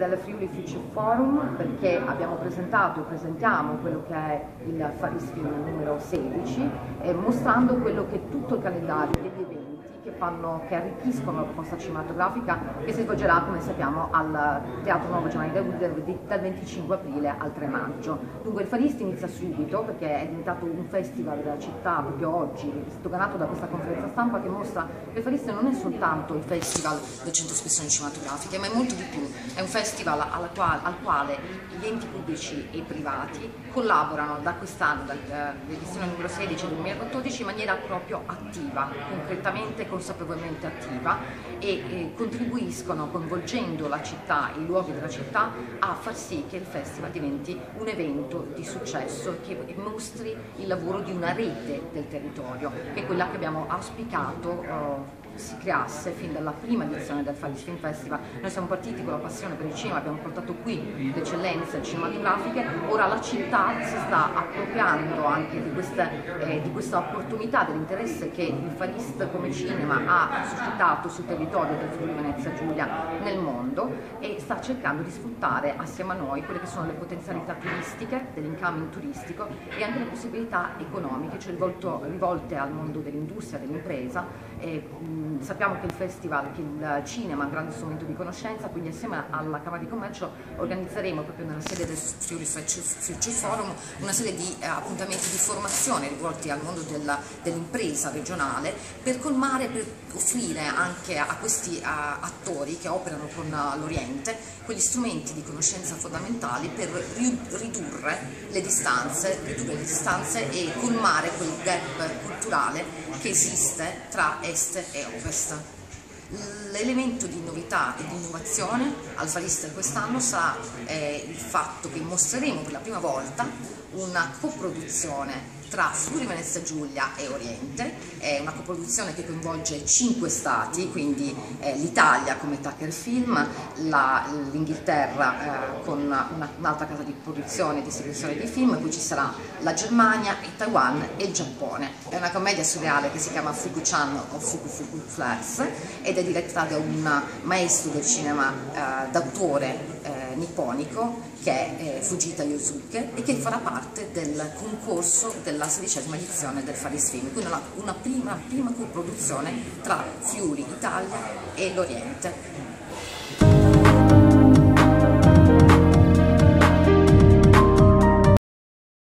del Friuli Future Forum perché abbiamo presentato e presentiamo quello che è il Far East Film numero 16, mostrando quello che è tutto il calendario degli eventi che arricchiscono la proposta cinematografica che si svolgerà, come sappiamo, al Teatro Nuovo Giovanni da Udine dal 25 aprile al 3 maggio. Dunque il Far East inizia subito perché è diventato un festival della città proprio oggi, sdoganato da questa conferenza stampa che mostra che il Far East non è soltanto il festival del Centro Espressioni Cinematografiche, ma è molto di più. È un festival al quale gli enti pubblici e privati collaborano da quest'anno, dall'edizione numero 16 del 2014, in maniera proprio attiva, concretamente, consapevolmente attiva, e contribuiscono, coinvolgendo la città, i luoghi della città, a far sì che il festival diventi un evento di successo che mostri il lavoro di una rete del territorio, che è quella che abbiamo auspicato si creasse fin dalla prima edizione del Far East Film Festival. Noi siamo partiti con la passione per il cinema, abbiamo portato qui le eccellenze cinematografiche, ora la città si sta appropriando anche di questa opportunità, dell'interesse che il Far East come cinema ha suscitato sul territorio del Friuli Venezia Giulia nel mondo, e sta cercando di sfruttare assieme a noi quelle che sono le potenzialità turistiche, dell'incoming turistico, e anche le possibilità economiche, cioè rivolte al mondo dell'industria, dell'impresa. Sappiamo che il festival, che il cinema è un grande strumento di conoscenza, quindi assieme alla Camera di Commercio organizzeremo proprio nella sede del Friuli Future Forum una serie di appuntamenti di formazione rivolti al mondo dell'impresa regionale, per colmare, per offrire anche a questi attori che operano con l'Oriente quegli strumenti di conoscenza fondamentali per ridurre le distanze e colmare quel gap culturale che esiste tra est e ovest. L'elemento di novità e di innovazione al Far East quest'anno sarà il fatto che mostreremo per la prima volta una coproduzione tra Friuli Venezia Giulia e Oriente. È una coproduzione che coinvolge 5 stati, quindi l'Italia come Tucker Film, l'Inghilterra con un'altra casa di produzione e distribuzione di film, poi ci sarà la Germania, il Taiwan e il Giappone. È una commedia surreale che si chiama Fuku-chan o Fuku Flats ed è diretta da un maestro del cinema d'autore nipponico che è Fujita Yosuke, e che farà parte del concorso della 16ª edizione del Far East Film, quindi una prima coproduzione tra Friuli, Italia e l'Oriente.